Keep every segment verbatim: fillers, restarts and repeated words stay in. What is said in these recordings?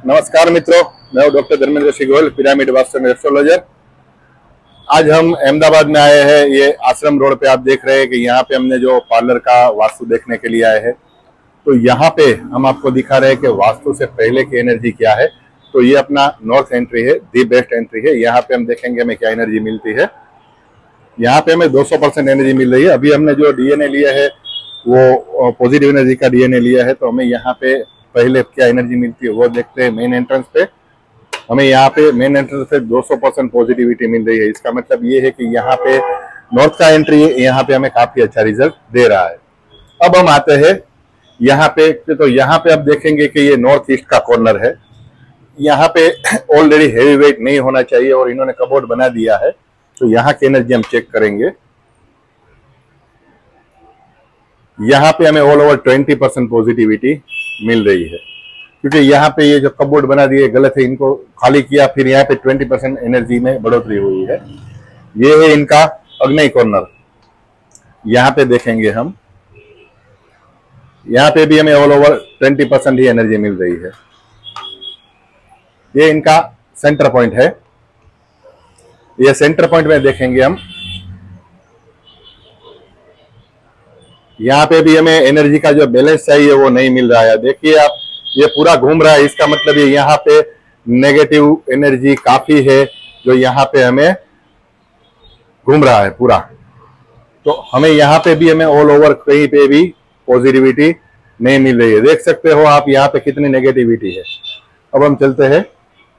नमस्कार मित्रों, मैं हूं डॉक्टर धर्मेंद्र सिंह गोयल, पिरामिड वास्तु में एस्ट्रोलॉजर। आज हम अहमदाबाद में आए हैं। ये आश्रम रोड पे आप देख रहे हैं कि यहाँ पे हमने जो पार्लर का वास्तु देखने के लिए आए हैं। तो यहाँ पे हम आपको दिखा रहे हैं कि वास्तु से पहले की एनर्जी क्या है। तो ये अपना नॉर्थ एंट्री है, दी बेस्ट एंट्री है। यहाँ पे हम देखेंगे हमें क्या एनर्जी मिलती है। यहाँ पे हमें दो सौ परसेंट एनर्जी मिल रही है। अभी हमने जो डीएनए लिया है वो पॉजिटिव एनर्जी का डीएनए लिया है। तो हमें यहाँ पे पहले क्या एनर्जी मिलती है वो देखते हैं। मेन एंट्रेंस पे हमें यहाँ पे मेन एंट्रेंस पे दो सौ परसेंट पॉजिटिविटी मिल रही है। इसका मतलब ये है कि यहाँ पे नॉर्थ का एंट्री यहाँ पे हमें काफी अच्छा रिजल्ट दे रहा है। अब हम आते हैं यहाँ पे। तो यहाँ पे अब देखेंगे कि ये नॉर्थ ईस्ट का कॉर्नर है। यहाँ पे ऑलरेडी हेवी वेट नहीं होना चाहिए और इन्होंने कबोर्ड बना दिया है। तो यहाँ की एनर्जी हम चेक करेंगे। यहाँ पे हमें all over twenty percent positivity मिल रही है, क्योंकि यहाँ पे ये जो कबोर्ड बना दिए गलत है, इनको खाली किया, फिर यहाँ पे ट्वेंटी परसेंट एनर्जी में बढ़ोतरी हुई है। ये है इनका अग्नि कॉर्नर। यहाँ पे देखेंगे हम, यहाँ पे भी हमें ऑल ओवर ट्वेंटी परसेंट ही एनर्जी मिल रही है। ये इनका सेंटर पॉइंट है। ये सेंटर पॉइंट में देखेंगे हम, यहाँ पे भी हमें एनर्जी का जो बैलेंस चाहिए वो नहीं मिल रहा है। देखिए आप, ये पूरा घूम रहा है। इसका मतलब ये यहाँ पे नेगेटिव एनर्जी काफी है जो यहाँ पे हमें घूम रहा है पूरा। तो हमें यहाँ पे भी हमें ऑल ओवर कहीं पे भी पॉजिटिविटी नहीं मिल रही है। देख सकते हो आप यहाँ पे कितनी नेगेटिविटी है। अब हम चलते हैं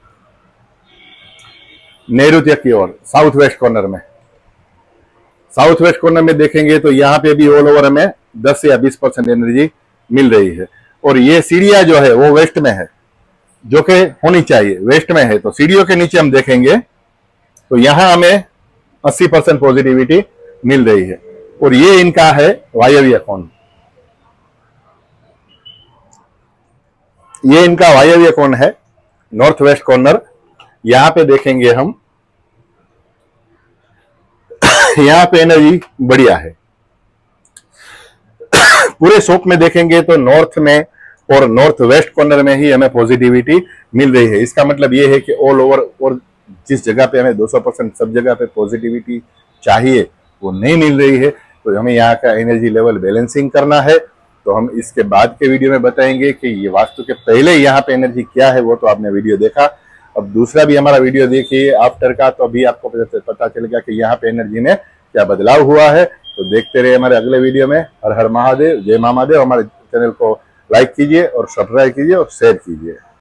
नैऋत्य की ओर, साउथ वेस्ट कॉर्नर में। साउथ वेस्ट कॉर्नर में देखेंगे तो यहाँ पे भी ऑल ओवर हमें दस या बीस परसेंट एनर्जी मिल रही है। और ये सीढ़ियां जो है वो वेस्ट में है, जो कि होनी चाहिए, वेस्ट में है। तो सीढ़ियों के नीचे हम देखेंगे तो यहाँ हमें अस्सी परसेंट पॉजिटिविटी मिल रही है। और ये इनका है वायव्य कोण। ये इनका वायव्य कोण है, नॉर्थ वेस्ट कॉर्नर। यहाँ पे देखेंगे हम, यहाँ पे एनर्जी बढ़िया है। पूरे शॉप में देखेंगे तो नॉर्थ में और नॉर्थ वेस्ट कॉर्नर में ही हमें पॉजिटिविटी मिल रही है। इसका मतलब ये है कि ऑल ओवर और जिस जगह पे हमें दो सौ परसेंट सब जगह पे पॉजिटिविटी चाहिए वो नहीं मिल रही है। तो हमें यहाँ का एनर्जी लेवल बैलेंसिंग करना है। तो हम इसके बाद के वीडियो में बताएंगे कि ये वास्तु के पहले यहाँ पे एनर्जी क्या है। वो तो आपने वीडियो देखा। अब दूसरा भी हमारा वीडियो देखिए आफ्टर का, तो अभी आपको पता चलेगा कि यहाँ पे एनर्जी में क्या बदलाव हुआ है। तो देखते रहिए हमारे अगले वीडियो में। हर हर महादेव, जय महादेव। हमारे चैनल को लाइक कीजिए और सब्सक्राइब कीजिए और शेयर कीजिए।